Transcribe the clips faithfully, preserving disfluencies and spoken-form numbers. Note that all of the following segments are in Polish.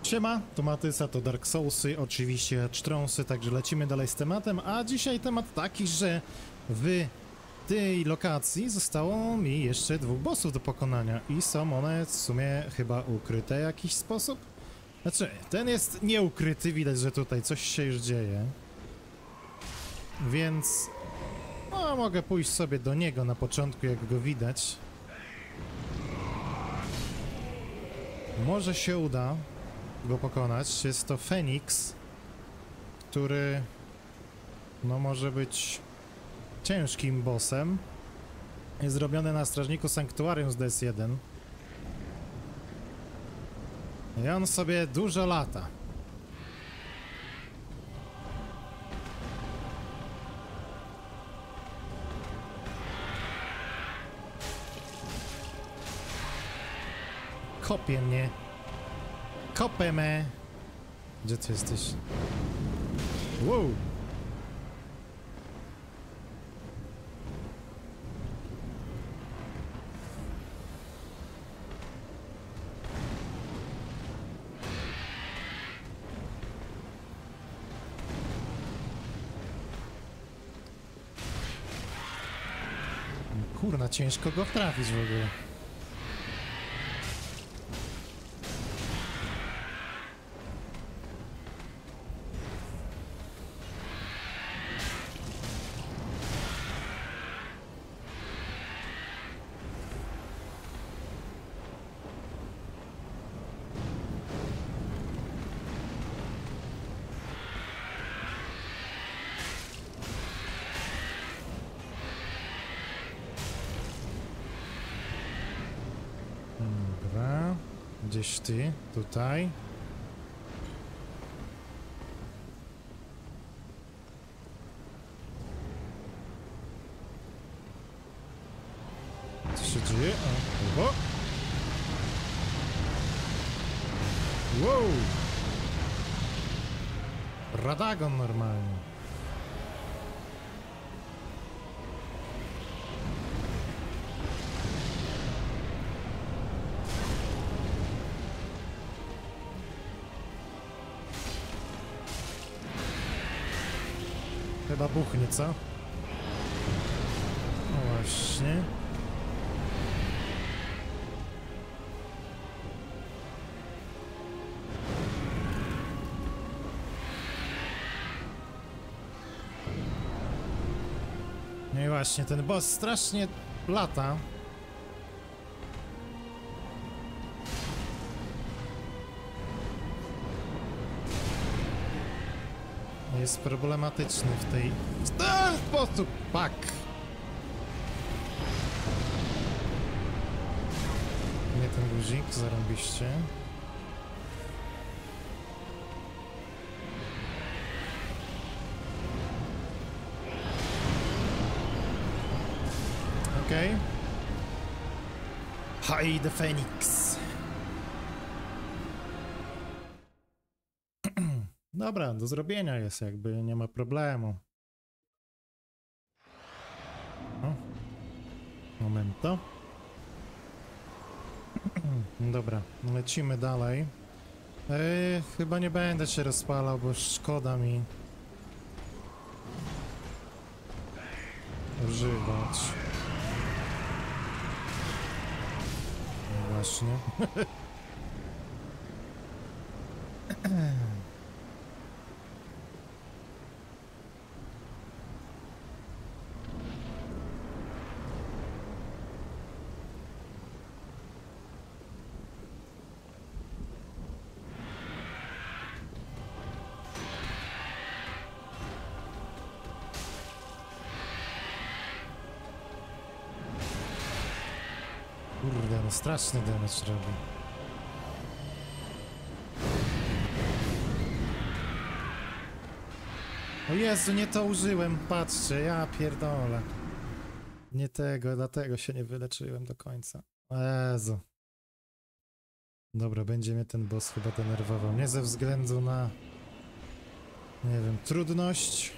Siema, to Matysa, to Dark Soulsy, oczywiście Cztrąsy, także lecimy dalej z tematem, a dzisiaj temat taki, że w tej lokacji zostało mi jeszcze dwóch bossów do pokonania i są one w sumie chyba ukryte w jakiś sposób. Znaczy, ten jest nieukryty, widać, że tutaj coś się już dzieje. Więc... no, mogę pójść sobie do niego na początku, jak go widać. Może się uda go pokonać. Jest to Feniks, który no może być ciężkim bossem. Jest zrobiony na strażniku Sanktuarium z D S jeden. I on sobie dużo lata. Kopie mnie. Kopę me. Gdzie ty jesteś? Wow. Kurna, ciężko go trafić w ogóle. Dobra, gdzieś ty, tutaj. Co się dzieje? O, o. Wow! Radagon normalnie. Chyba buchnie, co? No właśnie. No i właśnie, ten boss strasznie lata. Jest problematyczny w tej... w ten sposób! Pak! Nie ten guzik, zarąbiście. Okej. Okay. Hide the Phoenix. Dobra, do zrobienia jest jakby, nie ma problemu. O. Momento. Dobra, lecimy dalej. Eee, chyba nie będę się rozpalał, bo szkoda mi używać. No właśnie. Kurde, no straszny damage robi. O Jezu, nie to użyłem, patrzcie, ja pierdolę. Nie tego, dlatego się nie wyleczyłem do końca. O Jezu. Dobra, będzie mnie ten boss chyba denerwował. Nie ze względu na... nie wiem, trudność.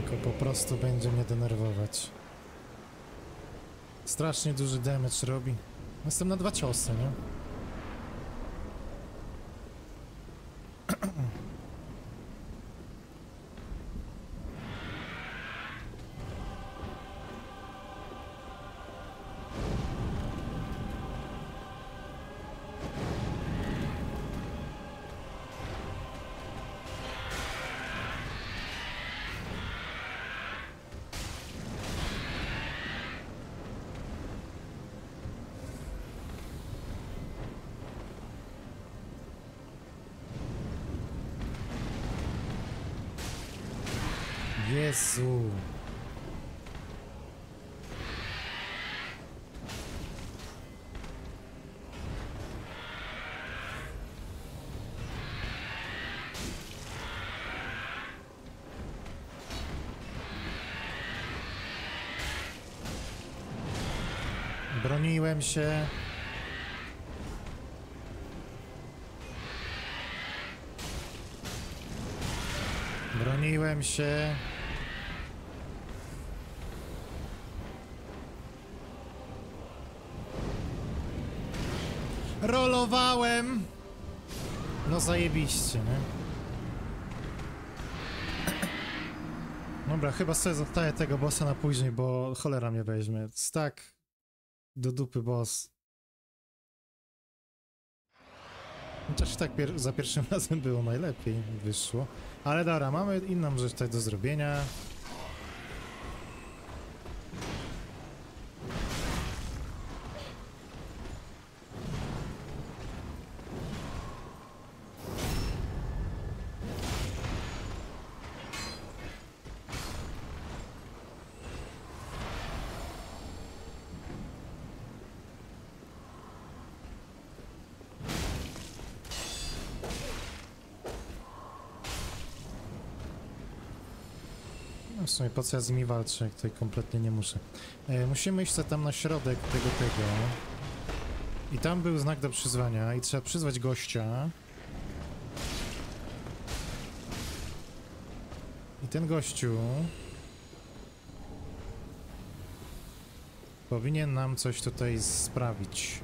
tylko po prostu będzie mnie denerwować. Strasznie duży damage robi. Jestem na dwa ciosy, nie? Jezu. Broniłem się. Broniłem się. Rolowałem! No zajebiście, nie? Dobra, chyba sobie zostaję tego bossa na później, bo cholera mnie weźmie. Tak do dupy boss. Chociaż tak pier za pierwszym razem było najlepiej, wyszło. Ale dobra, mamy inną rzecz tutaj do zrobienia. No w sumie po co ja z nimi walczę, jak tutaj kompletnie nie muszę. E, musimy iść tam na środek tego tego. I tam był znak do przyzwania i trzeba przyzwać gościa. I ten gościu powinien nam coś tutaj sprawić.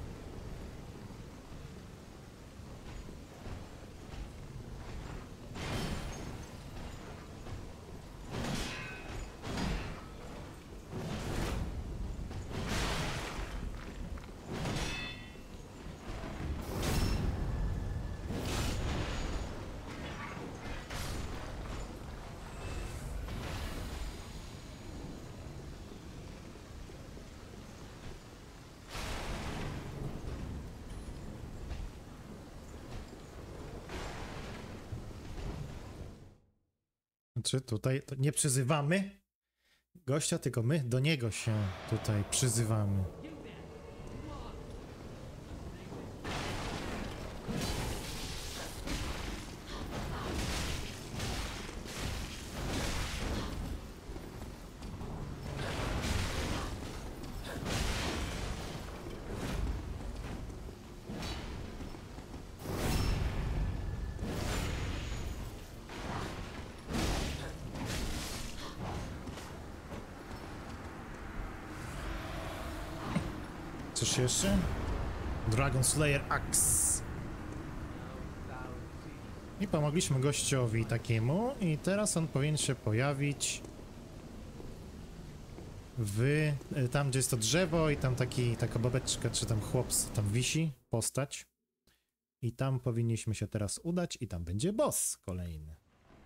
Znaczy tutaj to nie przyzywamy gościa, tylko my do niego się tutaj przyzywamy. Coś jeszcze? Dragon Slayer Axe. I pomogliśmy gościowi takiemu i teraz on powinien się pojawić w... tam, gdzie jest to drzewo i tam taki, taka babeczka, czy tam chłop tam wisi, postać. I tam powinniśmy się teraz udać i tam będzie boss kolejny.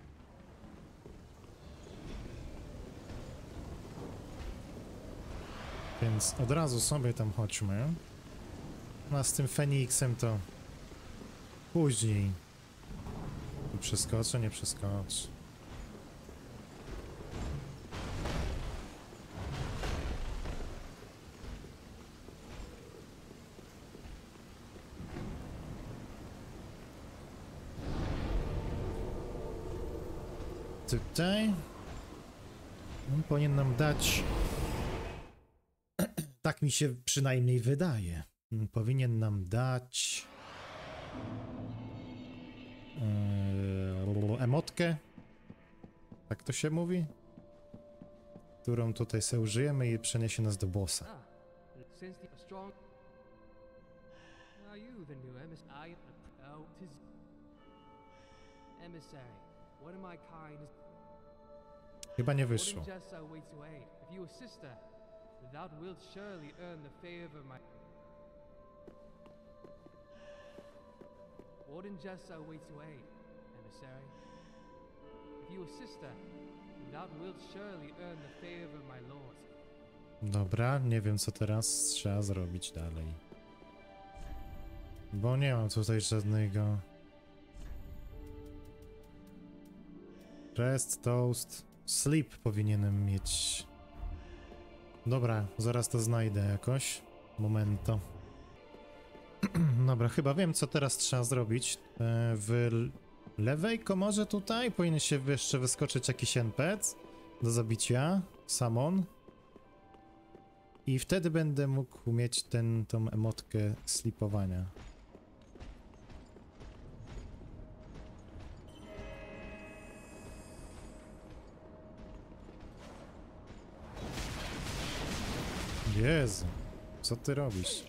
Więc od razu sobie tam chodźmy. A z tym Feniksem to później. Przeskoczę, nie przeskoczę. Tutaj on powinien nam dać, tak mi się przynajmniej wydaje, powinien nam dać yy, emotkę, tak to się mówi? którą tutaj sobie użyjemy i przeniesie nas do bossa. Ah, since the strong. Are you the new emissary? Oh, tis emissary. What am I kind? Chyba nie Wouldn't wyszło. just so wait to aid. If you assist her, thou wilt surely earn the favor of my. Wouldn't just so wait to aid, emissary. If you assist her, thou wilt surely earn the favor of my lord. Dobra, nie wiem co teraz trzeba zrobić dalej. Bo nie mam tutaj żadnego... Rest, toast, sleep powinienem mieć. Dobra, zaraz to znajdę jakoś. Momento. Dobra, chyba wiem co teraz trzeba zrobić. E, w lewej komorze tutaj powinien się jeszcze wyskoczyć jakiś N P C do zabicia. Summon. I wtedy będę mógł mieć ten, tą emotkę slipowania. Jezu, co ty robisz?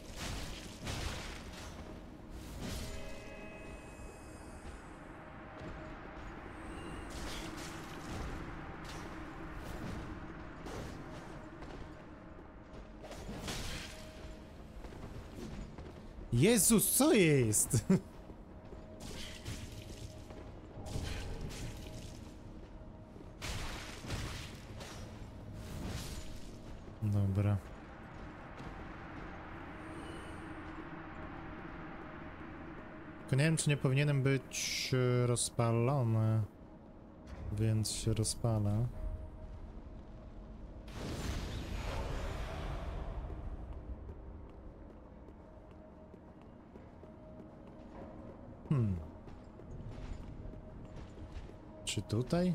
Jezus, co jest? Dobra. Tylko nie wiem, czy nie powinienem być e, rozpalony, więc się rozpala. Hmm. Czy tutaj?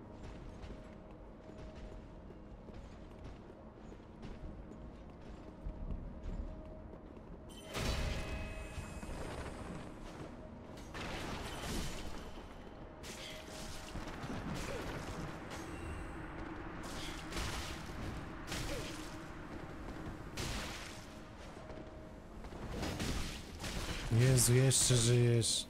Jezu, jeszcze żyjesz.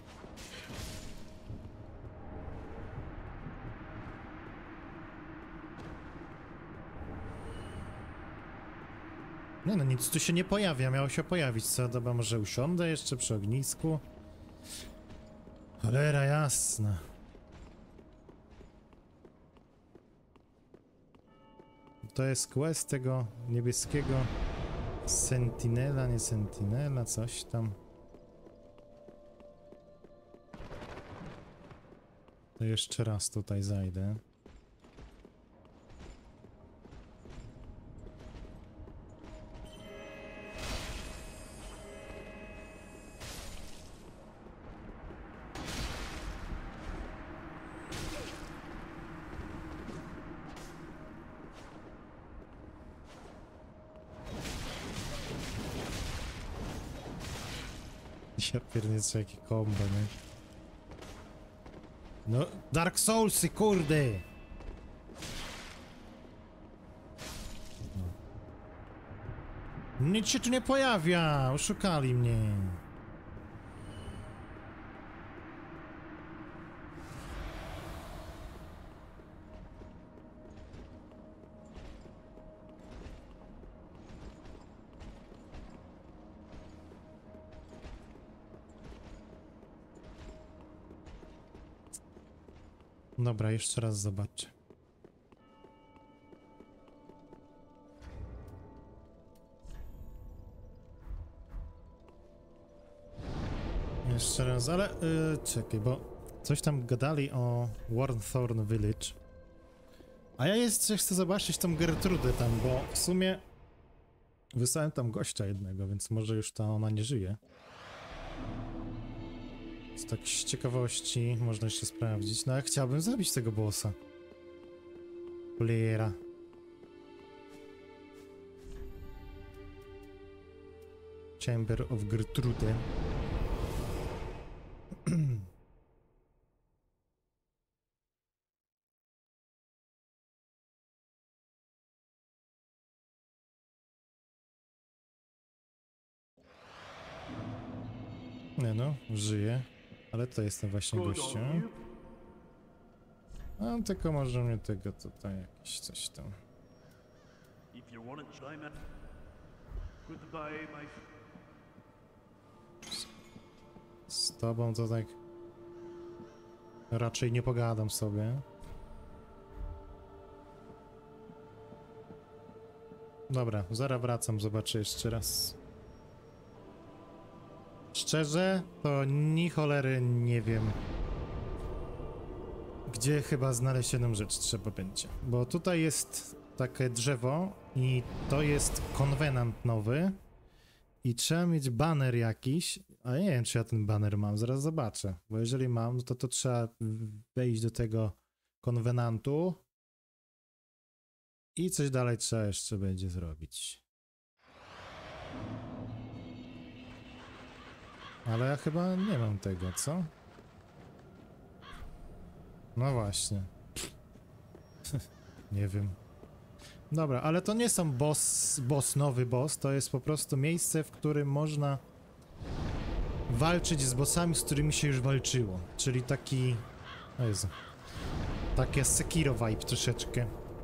Nie no, nic tu się nie pojawia, miało się pojawić. Co, dobra, może usiądę jeszcze przy ognisku? Cholera jasna. To jest quest tego niebieskiego sentinela, nie sentinela, coś tam. To jeszcze raz tutaj zajdę. Ja pierdolę, jakie kombo, nie? No, Dark Soulsy, kurde! No. Nic się tu nie pojawia! Oszukali mnie. Dobra, jeszcze raz zobaczę. Jeszcze raz, ale yy, czekaj, bo coś tam gadali o Warnthorn Village. A ja jeszcze chcę zobaczyć tą Gertrudę tam, bo w sumie wysłałem tam gościa jednego, więc może już ta ona nie żyje. Z tak z ciekawości można jeszcze sprawdzić. No ja chciałbym zabić tego bossa. Cholera. Chamber of Gertrude. Nie no, żyję. Ale to jestem właśnie gościem. A tylko może mnie tego tutaj jakieś coś tam. Z tobą to tak raczej nie pogadam sobie. Dobra, zaraz wracam, zobaczę jeszcze raz. Szczerze, to ni cholery nie wiem, gdzie chyba znaleźć jedną rzecz trzeba będzie. Bo tutaj jest takie drzewo i to jest konwenant nowy i trzeba mieć baner jakiś, a nie wiem, czy ja ten baner mam, zaraz zobaczę. Bo jeżeli mam, no to to trzeba wejść do tego konwenantu i coś dalej trzeba jeszcze będzie zrobić. Ale ja chyba nie mam tego, co? No właśnie. Nie wiem. Dobra, ale to nie są boss, boss, nowy boss, to jest po prostu miejsce, w którym można walczyć z bossami, z którymi się już walczyło. Czyli taki... O Jezu. Takie Sekiro vibe troszeczkę.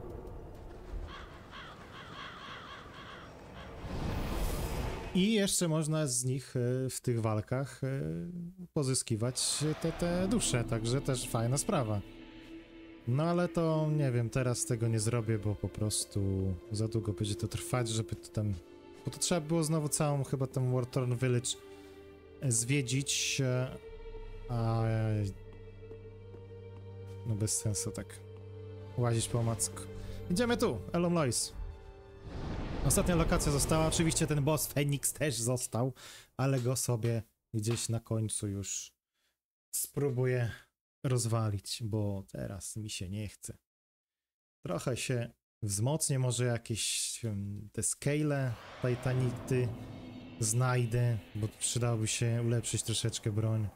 I jeszcze można z nich w tych walkach pozyskiwać te, te dusze, także też fajna sprawa. No ale to nie wiem, teraz tego nie zrobię, bo po prostu za długo będzie to trwać, żeby to tam... Bo to trzeba było znowu całą chyba ten Warthorn Village zwiedzić, a... No bez sensu tak łazić po omacku. Idziemy tu, Elon Lois. Ostatnia lokacja została, oczywiście ten boss Feniks też został, ale go sobie gdzieś na końcu już spróbuję rozwalić, bo teraz mi się nie chce. Trochę się wzmocnię, może jakieś wiem, te scale, titanity znajdę, bo przydałoby się ulepszyć troszeczkę broń.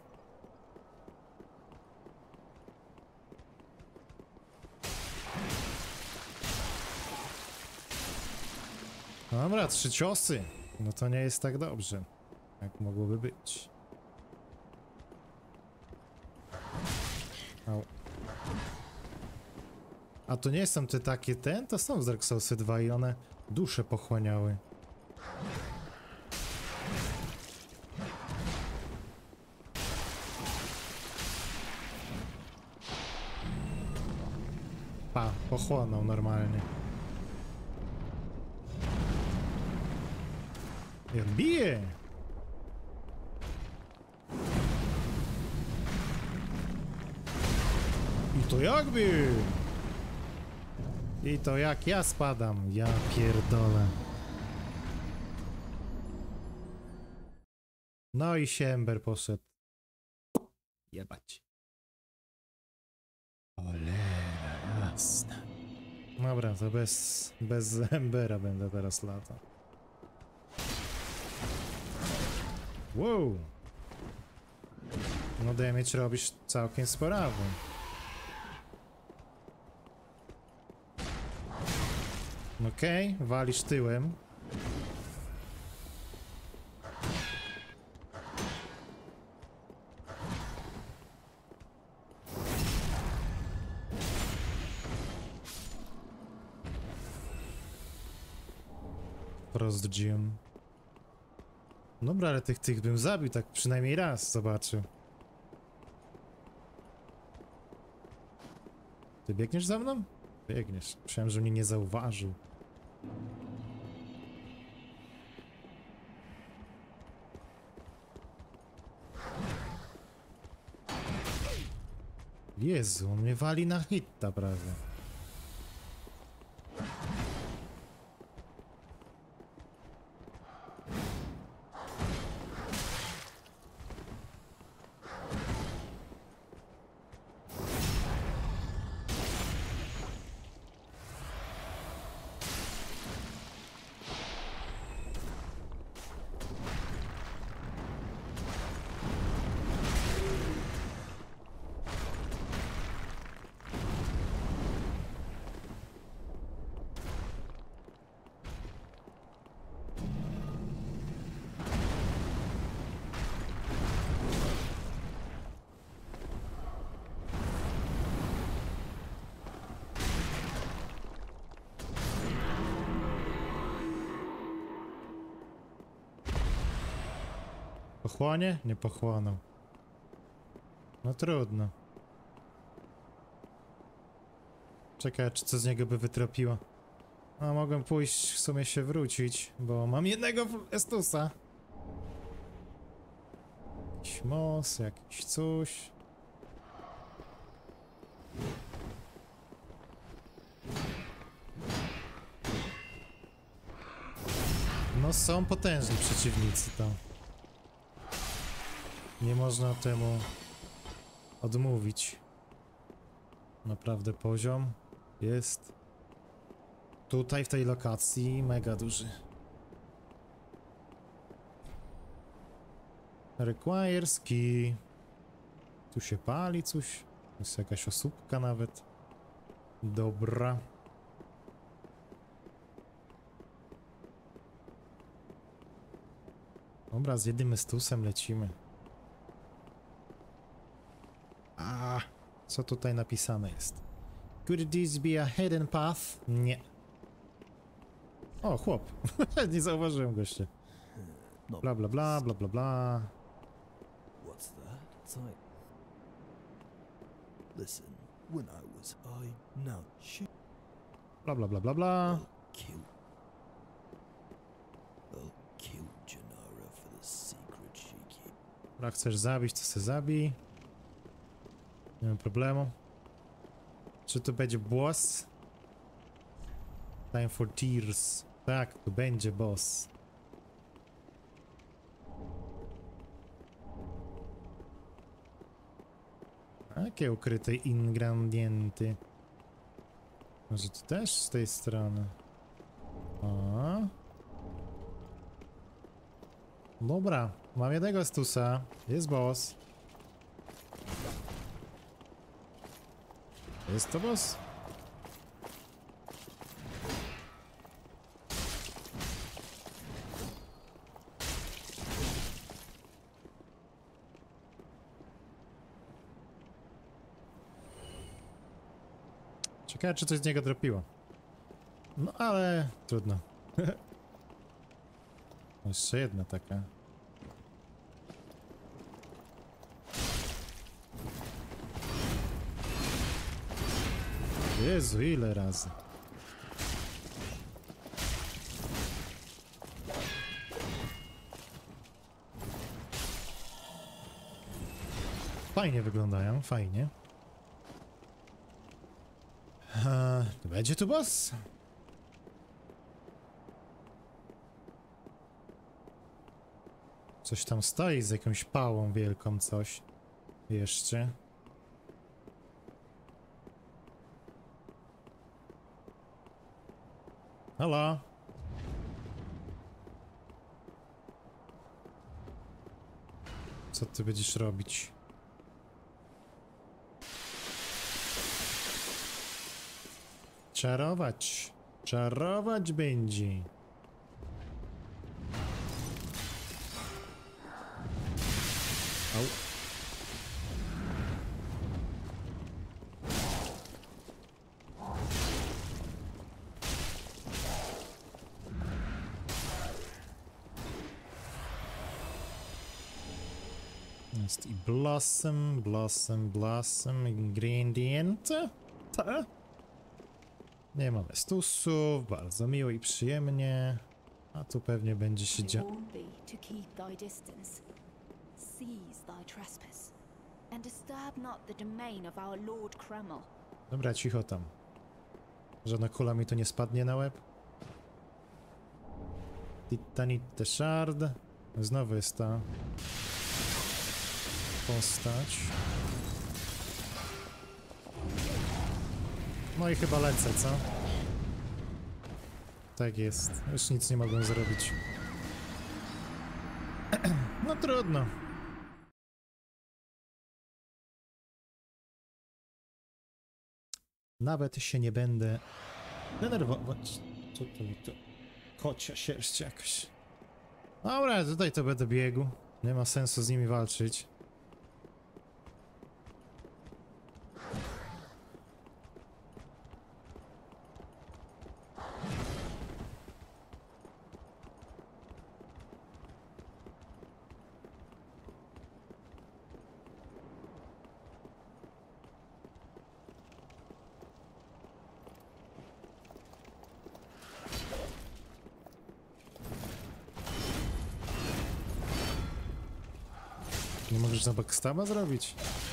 Dobra, trzy ciosy. No to nie jest tak dobrze, jak mogłoby być. Au. A to nie są te takie ten? To są z Dark Soulsy dwa i one dusze pochłaniały. Pa, pochłonął normalnie. Jak bije! I to jakby! I to jak ja spadam, ja pierdolę. No i się Ember poszedł. Jebać. Cholera jasna. Dobra, to bez, bez Embera będę teraz latał. Wow! No damage robisz całkiem sporawy. Okej, okay, walisz tyłem. Frost Gym. Dobra, ale tych tych bym zabił, tak przynajmniej raz zobaczył. Ty biegniesz za mną? Biegniesz. Myślałem, że mnie nie zauważył. Jezu, on mnie wali na hitta prawie. Pochłonie? Nie pochłonął. No trudno. Czekaj, czy co z niego by wytropiło. A mogłem pójść, w sumie się wrócić, bo mam jednego Estusa. Jakiś most, jakiś coś. No są potężni przeciwnicy tam. Nie można temu odmówić. Naprawdę poziom jest tutaj w tej lokacji mega duży. Requires key. Tu się pali coś. Jest jakaś osóbka nawet. Dobra. Dobra, z jednym Estusem lecimy. A, co tutaj napisane jest? Could this be a hidden path? Nie. O, chłop. Nie zauważyłem gościa. Bla bla bla, bla bla bla. What's that? It's like. Listen, when I was I now she Bla bla bla bla bla. I'll kill. I'll kill Janara for the secret she keeps. Dobra, chcesz zabić, to se zabij. Nie ma problemu. Czy to będzie boss? Time for tears. Tak, to będzie boss. Jakie ukryte ingredienty? Może to też z tej strony? O. Dobra, mam jednego Estusa. Jest boss. Jest to boss? Ciekawe, czy coś z niego dropiło. No ale trudno. Jeszcze jedna taka. Jezu, ile razy. Fajnie wyglądają, fajnie. Eee, będzie tu boss? Coś tam stoi z jakąś pałą wielką, coś. Jeszcze. Halo? Co ty będziesz robić? Czarować. Czarować będzie. Au. Jest i blossom, blossom, blossom, ingredient. Ta. Nie mamy stusów, bardzo miło i przyjemnie. A tu pewnie będzie się I dzia... warn thee to keep thy distance. Cease thy trespass, and disturb not the domain of our Lord Kreml. Dobra, cicho tam. Żadna kula mi tu nie spadnie na łeb. Titanite Shard. Znowu jest ta postać. No i chyba lecę, co? Tak jest. Już nic nie mogą zrobić. No trudno. Nawet się nie będę denerwować. Co to mi tu? Kocia sierść jakoś. Dobra, tutaj to będę biegł. Nie ma sensu z nimi walczyć. Nie możesz na backstaba zrobić?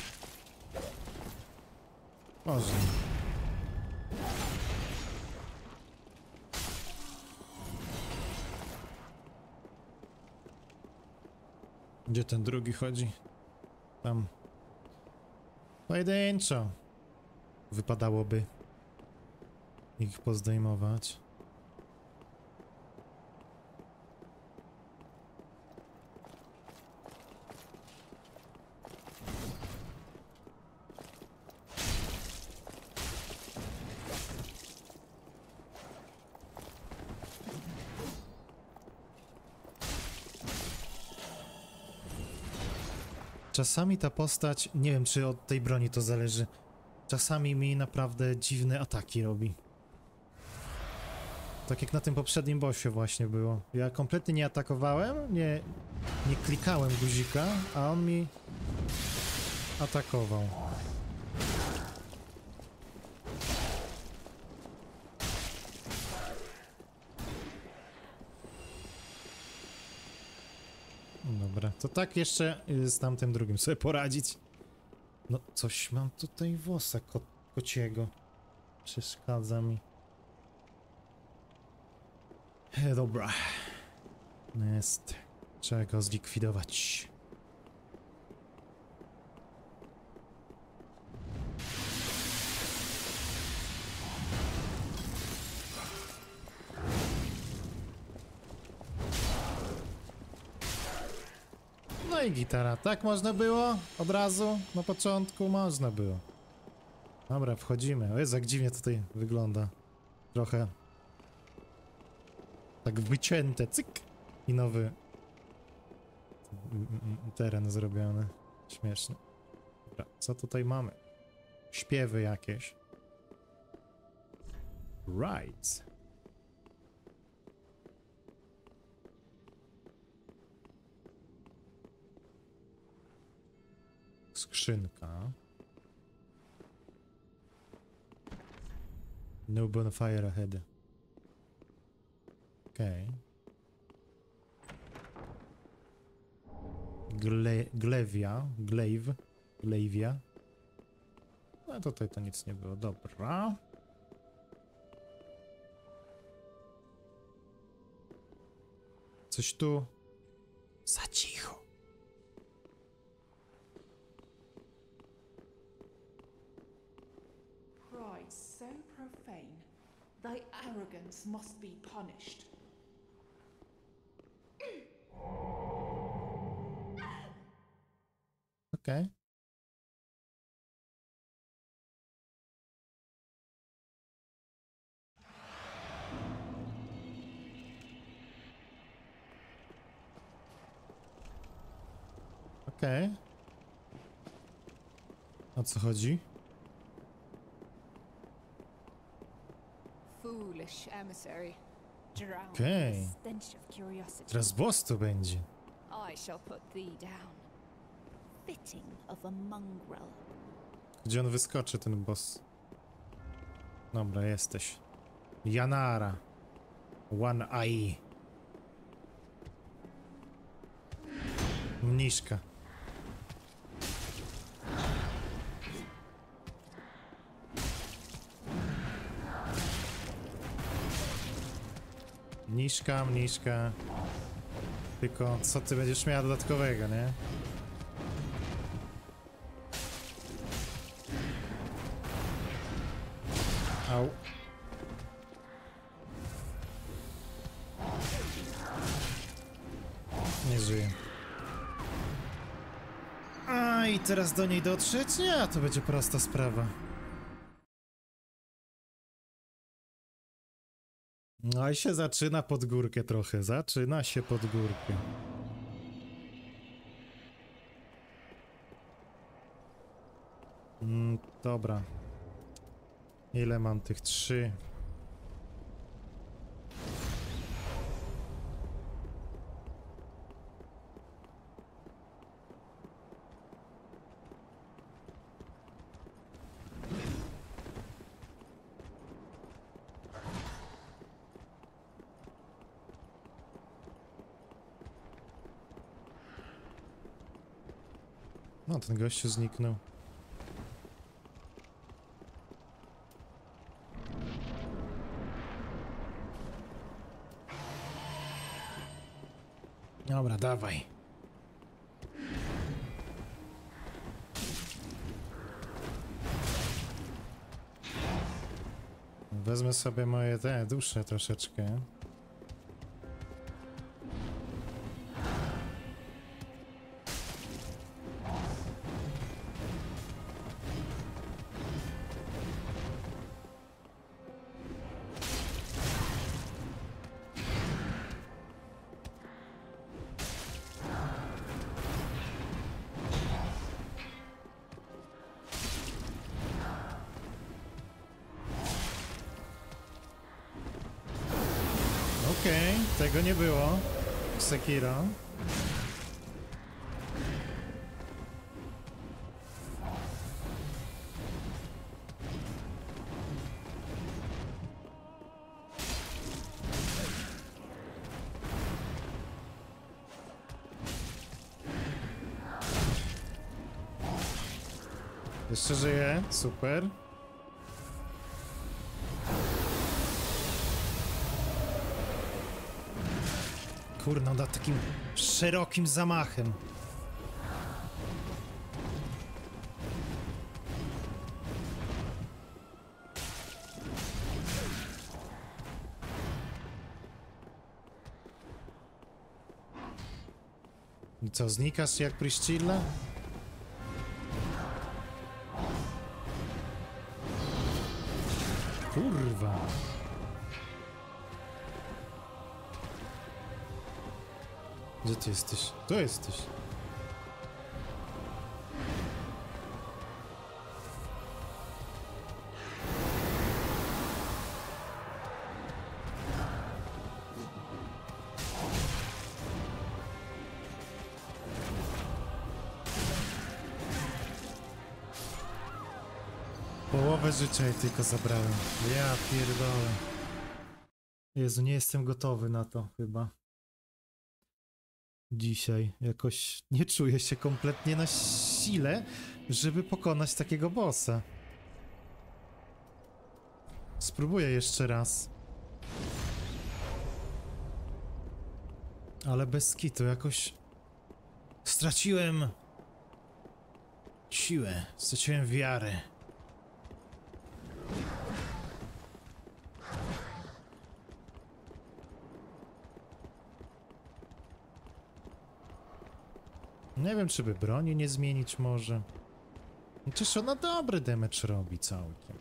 Można. Gdzie ten drugi chodzi? Tam. Pojedynczo. Wypadałoby ich pozdejmować. Czasami ta postać, nie wiem czy od tej broni to zależy, czasami mi naprawdę dziwne ataki robi. Tak jak na tym poprzednim bossie właśnie było. Ja kompletnie nie atakowałem, nie, nie klikałem guzika, a on mi atakował. Dobra, to tak jeszcze z tamtym drugim sobie poradzić. No, coś mam tutaj wosa ko kociego. Przeszkadza mi. E, dobra. Jest. Trzeba go zlikwidować. No i gitara. Tak można było? Od razu? Na początku można było. Dobra, wchodzimy. O Jezu, jak dziwnie tutaj wygląda. Trochę tak wycięte, cyk! I nowy teren zrobiony. Śmieszny. Dobra, co tutaj mamy? Śpiewy jakieś. Right. Skrzynka. No bonfire ahead. Okej. Okay. Gle glewia. Glaive. Glewia. No tutaj to nic nie było. Dobra. Coś tu za cicho. Pride so profane, thy arrogance must be punished. Okej. Okay. Okej. Okay. O co chodzi? Foolish emissary, drowned Okay. in the stench of curiosity. Teraz boss tu będzie. I shall put thee down. Fitting of a mongrel. Gdzie on wyskoczy, ten boss? Dobra, jesteś. Janara. One Eye. Mniszka. Mniszka, mniszka. Tylko co ty będziesz miała dodatkowego, nie? Au. Nie żyje. A i teraz do niej dotrzeć? Nie, to będzie prosta sprawa. No i się zaczyna pod górkę trochę. Zaczyna się pod górkę. Mm, dobra. Ile mam tych? Trzy. No, ten gościu zniknął. Dobra, dawaj. Wezmę sobie moje te dusze troszeczkę. Okej, okay, tego nie było. Sekiro. Jeszcze żyje, super. Kurno, da takim szerokim zamachem. I co, znikasz jak Priscilla? Kurwa. Gdzie ty jesteś? Tu jesteś. Połowę życia jej tylko zabrałem. Ja pierdolę. Jezu, nie jestem gotowy na to chyba. Dzisiaj jakoś nie czuję się kompletnie na sile, żeby pokonać takiego bossa. Spróbuję jeszcze raz. Ale bez kitu jakoś straciłem siłę, straciłem wiarę. Nie wiem, czy by broni nie zmienić może. Przecież ona dobry damage robi całkiem.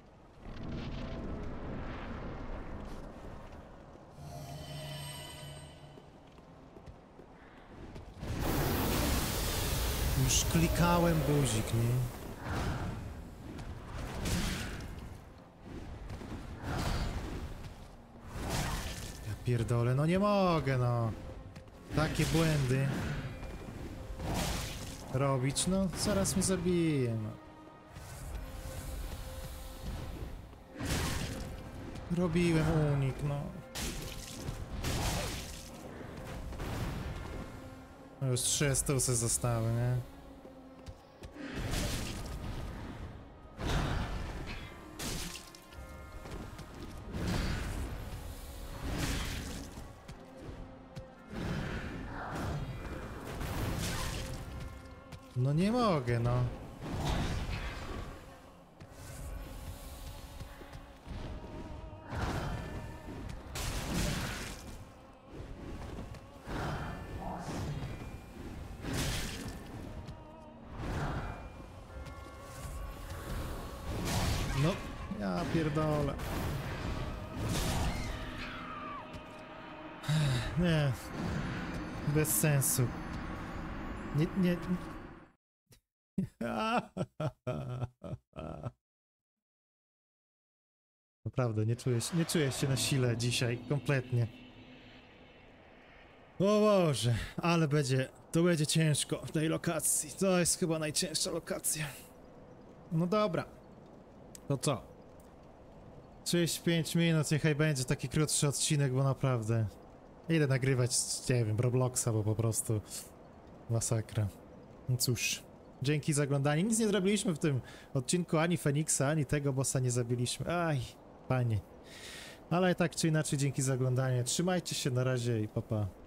Już klikałem guzik, nie? Ja pierdolę, no nie mogę, no. Takie błędy robić, no zaraz mnie zabije, no. Robiłem unik, no. No już trzy stusy zostały, nie? No nie mogę, no. No, ja pierdolę. Nie. Bez sensu. Nie, nie. Naprawdę, nie czuję się, nie czuję się na sile dzisiaj, kompletnie. O Boże, ale będzie, to będzie ciężko w tej lokacji. To jest chyba najcięższa lokacja. No dobra. To co? trzydzieści pięć minut, niechaj będzie taki krótszy odcinek, bo naprawdę idę nagrywać, nie wiem, Robloxa, bo po prostu masakra. No cóż. Dzięki za oglądanie. Nic nie zrobiliśmy w tym odcinku, ani Feniksa, ani tego bossa nie zabiliśmy. Aj, panie. Ale tak czy inaczej, dzięki za oglądanie. Trzymajcie się, na razie i pa pa.